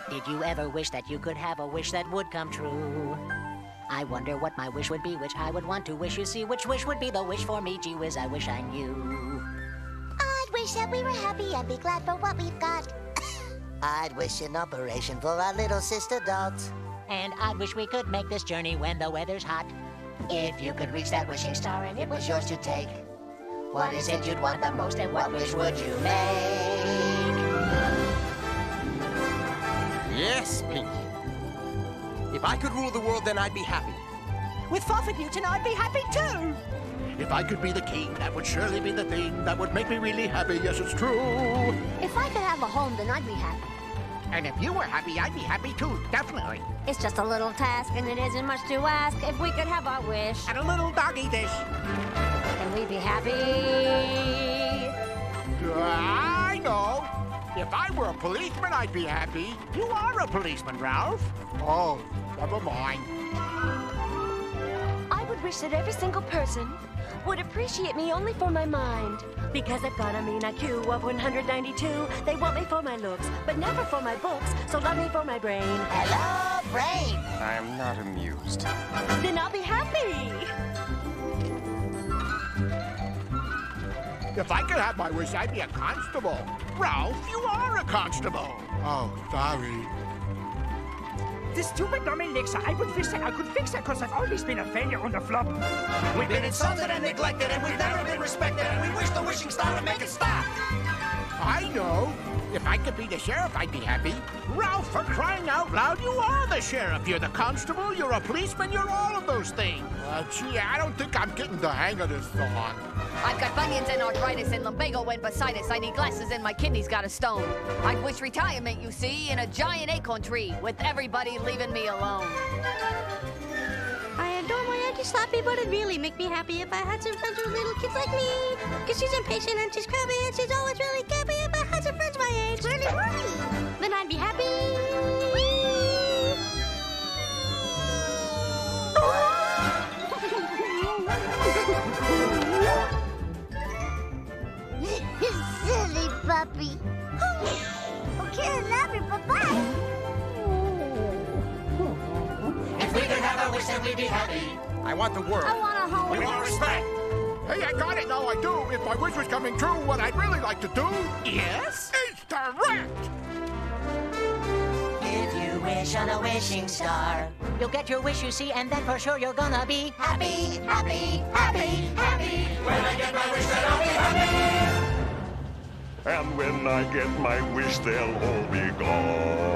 Did you ever wish that you could have a wish that would come true? I wonder what my wish would be, which I would want to wish. You see, which wish would be the wish for me? Gee whiz, I wish I knew. I'd wish that we were happy and be glad for what we've got. I'd wish an operation for our little sister Dot. And I'd wish we could make this journey when the weather's hot. If you could reach that wishing star and it was yours to take, what is it you'd want the most and what wish would you make? Yes, Pinky. If I could rule the world, then I'd be happy. With Pharfignewton, I'd be happy too. If I could be the king, that would surely be the thing that would make me really happy, yes, it's true. If I could have a home, then I'd be happy. And if you were happy, I'd be happy too, definitely. It's just a little task, and it isn't much to ask. If we could have our wish, And a little doggy dish. then we'd be happy. I know. If I were a policeman, I'd be happy. You are a policeman, Ralph. Oh, never mind. I would wish that every single person would appreciate me only for my mind. Because I've got a mean IQ of 192. They want me for my looks, but never for my books. So love me for my brain. Hello, brain. I am not amused. Then I'll be happy. If I could have my wish, I'd be a constable. Ralph, you are a constable. Oh, sorry. The stupid dummy Elixir, I would wish that I could fix it because I've always been a failure on the flop. We've been insulted and neglected, and we've never been respected, and we wish the wishing star to make it stop. I know. If I could be the sheriff, I'd be happy. Ralph, for crying out loud, you are the sheriff. You're the constable, you're a policeman, you're all of those things. Gee, I don't think I'm getting the hang of this song. I've got bunions and arthritis and lumbago and bursitis. I need glasses and my kidney's got a stone. I'd wish retirement, you see, in a giant acorn tree with everybody leaving me alone. I adore my Auntie Sloppy, but it'd really make me happy if I had some friends with little kids like me. Because she's impatient and she's crabby and she's always really gappy. If I had some friends my age, then I'd be happy. Silly puppy. Okay, I love you. Bye-bye. If we could have a wish, then we'd be happy. I want the world. I want a home. We want respect. Hey, I got it now, I do. If my wish was coming true, what I'd really like to do... Yes? ...is direct! If you wish on a wishing star, you'll get your wish, you see, and then for sure you're gonna be Happy, happy, happy, happy. When I get my wish, then I'll be happy. And when I get my wish, they'll all be gone.